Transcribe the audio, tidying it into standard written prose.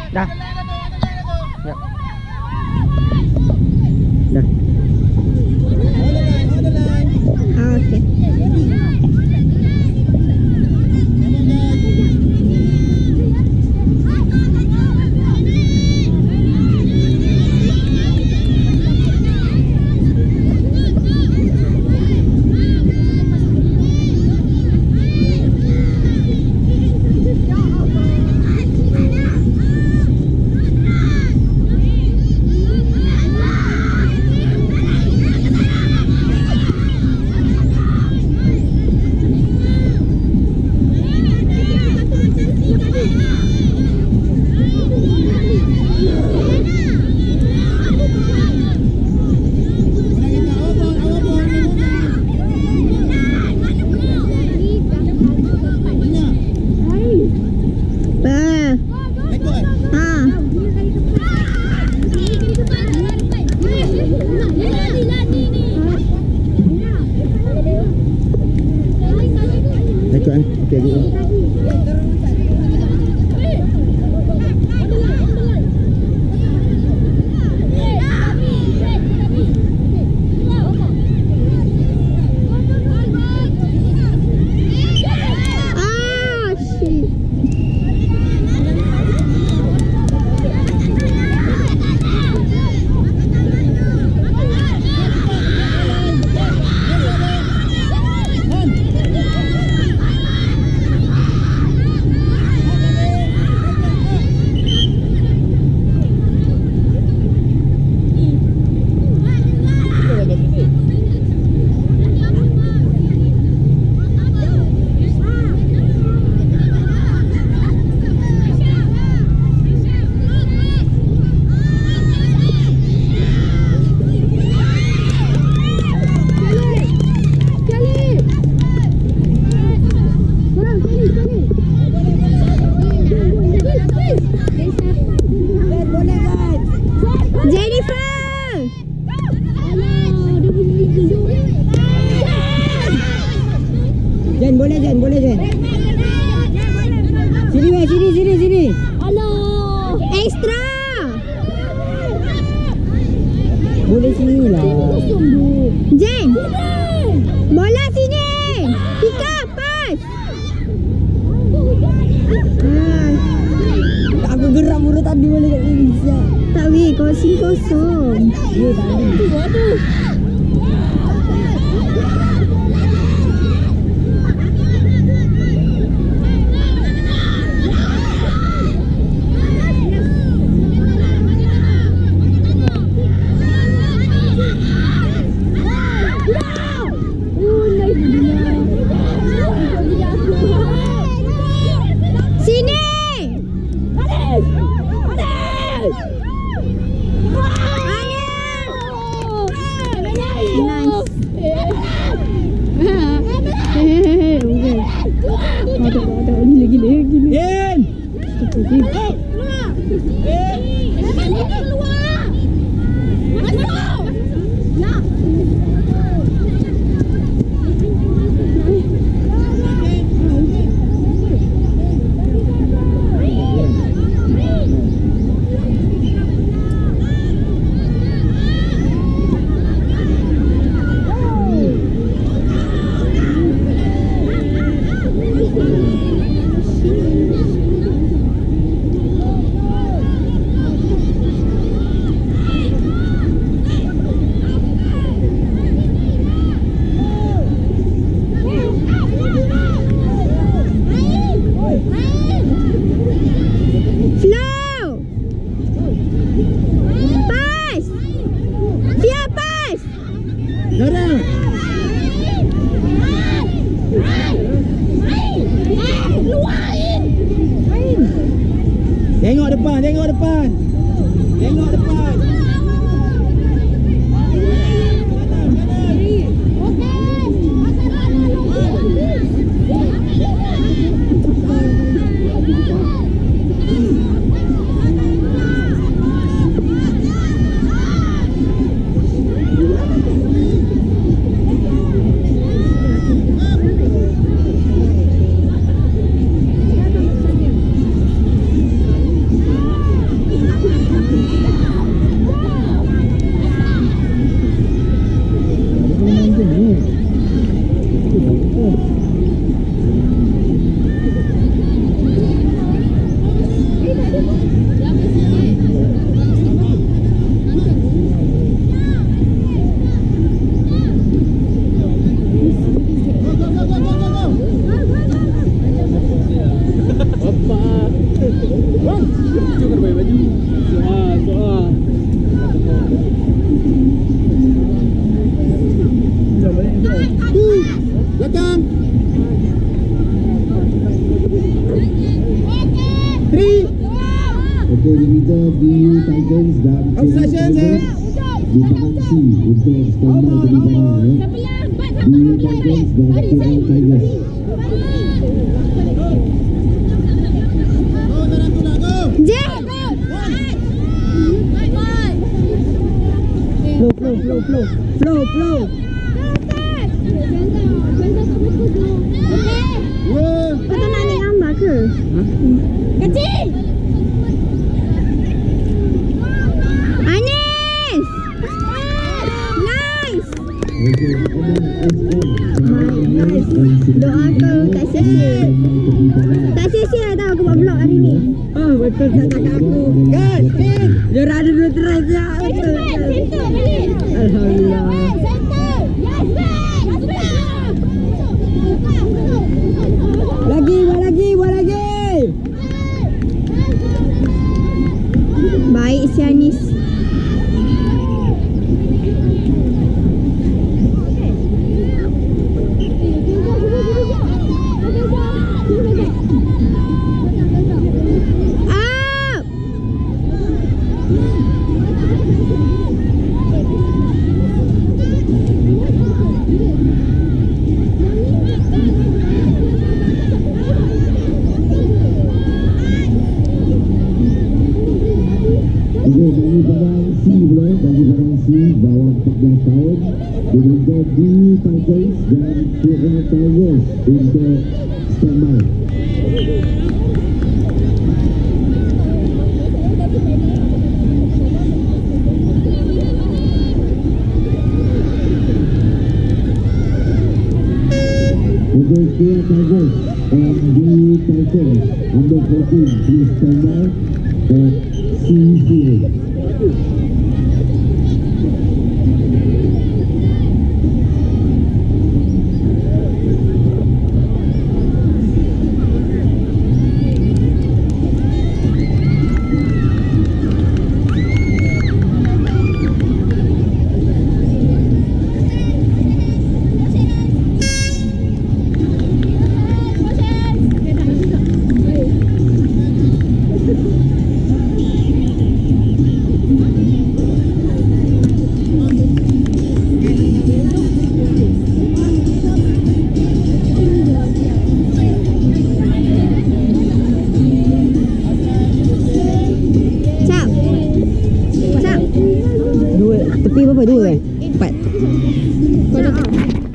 Dah. Ya. Dah. Okey. Okey, gitu. Boleh Jen. Sini. Alah, extra. Boleh sini lah. Jen. Bola sini. Pick up, pass. Aku gerak mula tadi boleh kat sini. Tak weh, kosong. Ya tadi. Aduh. Ada ni lagi. Yen. Tengok depan. Tengok depan. Belakang. 3. Okey, diminta BU Tigers dan Obsession, Tigers di belakang C untuk standby di belakang ya. BU Tigers dan KL Tigers. Jeng. Flow. Kau tak nak ambil gambar ke? Kecil. Anis. Nice. Okey, Nice. Doa kau tak sia-sia. Tak sia-sia tau aku buat vlog hari ni. Ah, betul tak cakap aku. Kan? Dia ada dua try je. Betul. Alhamdulillah. Buat lagi. Baik si Anis. Up. Okey, bagi barang C boleh, bagi barang C bawah 14 tahun diminta BU Tigers dan KL Tigers untuk standby. Okey, KL Tigers and BU Tigers under 14 please standby at C0. Tepi berapa? 2 kan? 4. Kau dah tahu.